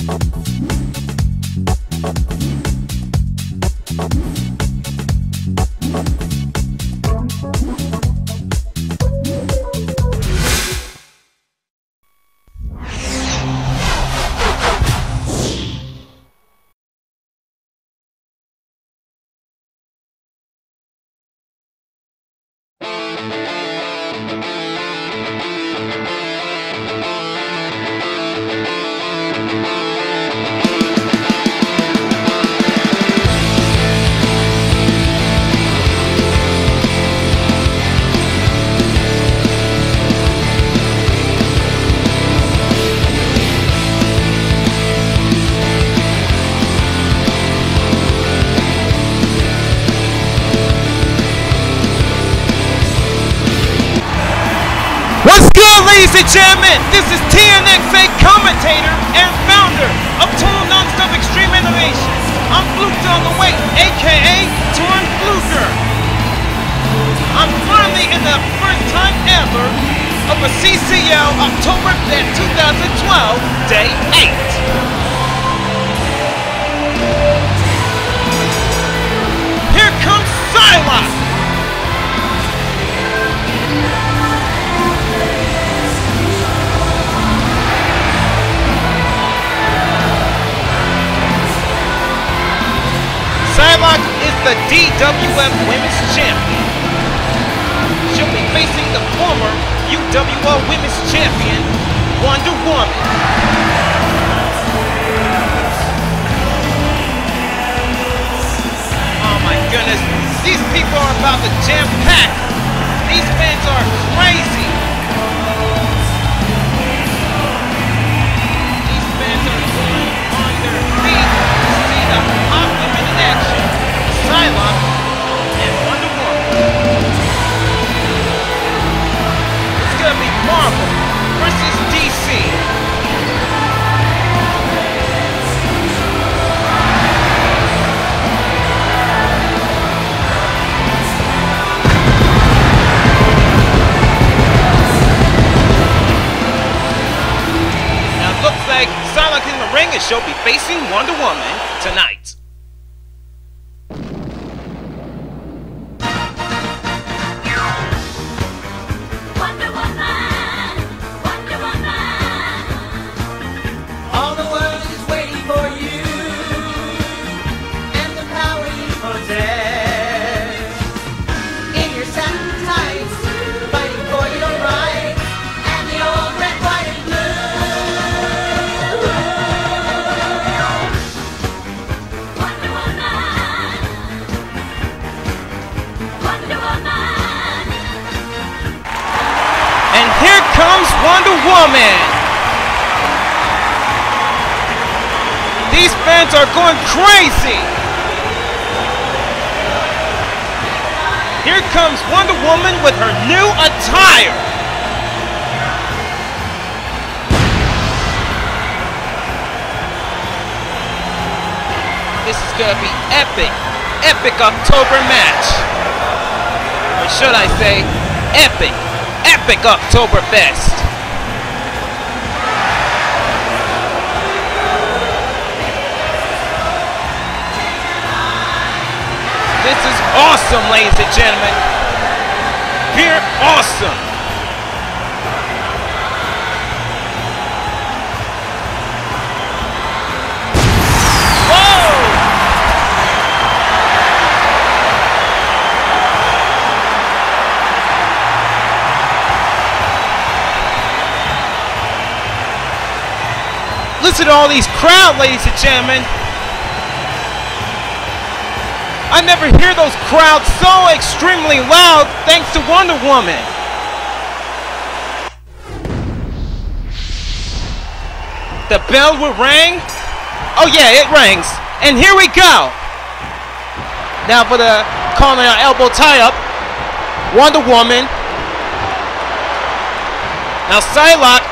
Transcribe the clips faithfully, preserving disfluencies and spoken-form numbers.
Ladies and gentlemen, this is T N X A commentator and founder of Total Non-Stop Extreme Innovations. I'm Fluke on the way, aka Torn Fluker. I'm finally in the first time ever of a C C L Octoberfest twenty twelve Day eight. Here comes Psylocke. Psylocke is the D W A Womens Champion. She'll be facing the former U W O Womens Champion, Wonder Woman. Oh my goodness, these people are about to jam-pack. These fans are crazy. These fans are going on their feet to see the optimum in action. Psylocke and Wonder Woman. It's gonna be Marvel versus D C. Now it looks like Psylocke in the ring and she'll be facing Wonder Woman tonight. Comes Wonder Woman. These fans are going crazy. Here comes Wonder Woman with her new attire. This is gonna be epic, epic October match. Or should I say, epic. Epic Octoberfest. This is awesome, ladies and gentlemen. Pure awesome. Listen to all these crowds, ladies and gentlemen. I never hear those crowds so extremely loud thanks to Wonder Woman. The bell will ring. Oh yeah, it rings. And here we go. Now for the calling our elbow tie-up. Wonder Woman. Now Psylocke.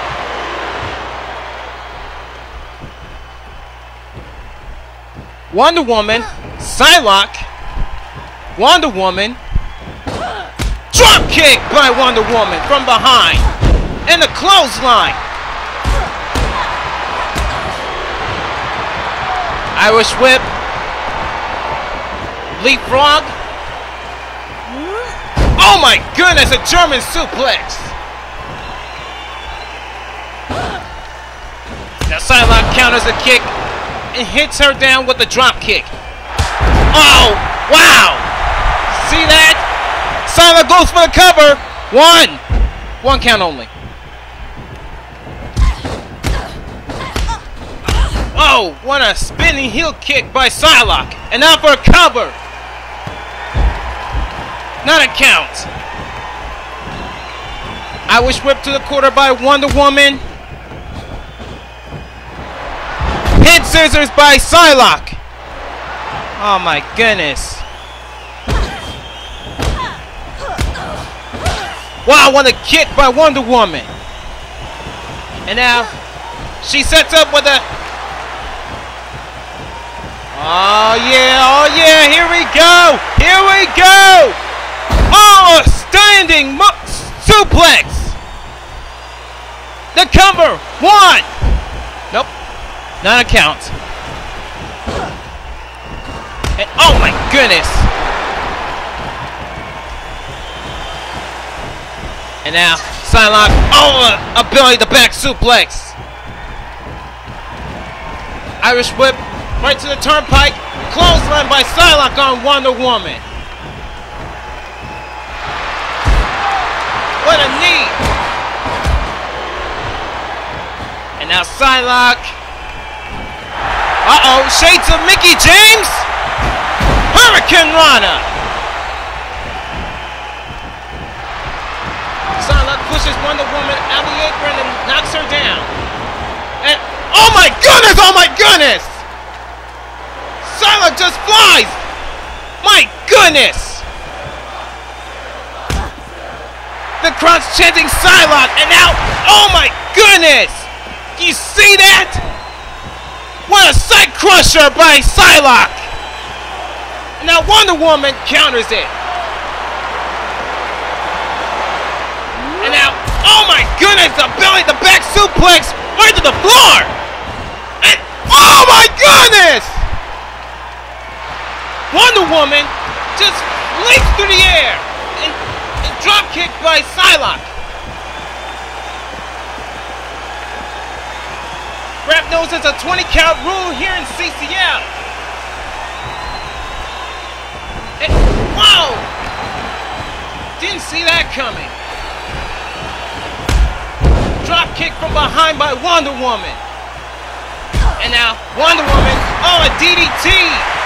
Wonder Woman, Psylocke, Wonder Woman, drop kick by Wonder Woman from behind, and a clothesline. Irish whip. Leapfrog. Oh my goodness, a German suplex. Now Psylocke counters a kick and hits her down with a drop kick. Oh, wow. See that? Psylocke goes for the cover. One. One count only. Oh, what a spinning heel kick by Psylocke. And now for a cover. Not a count. Irish whip to the quarter by Wonder Woman. Head scissors by Psylocke. Oh my goodness. Wow, what a kick by Wonder Woman. And now she sets up with a... Oh yeah, oh yeah, here we go. Here we go. Oh, a standing suplex. The cover. One. Nope. Not a count. And oh my goodness. And now Psylocke, oh, a belly to back suplex. Irish whip right to the turnpike. Clothesline by Psylocke on Wonder Woman. What a knee. And now Psylocke. Uh-oh, shades of Mickey James. Hurricane Rana. Psylocke pushes Wonder Woman out of the apron and knocks her down. And oh my goodness, oh my goodness! Psylocke just flies! My goodness! The crowd's chanting Psylocke, and now, oh my goodness! Do you see that? What a sight crusher by Psylocke! And now Wonder Woman counters it. And now, oh my goodness, the belly, the back suplex right to the floor! And oh my goodness! Wonder Woman just leaps through the air and, and drop kick by Psylocke. Rap knows it's a twenty count rule here in C C L. And whoa! Didn't see that coming. Drop kick from behind by Wonder Woman. And now Wonder Woman, oh, a D D T.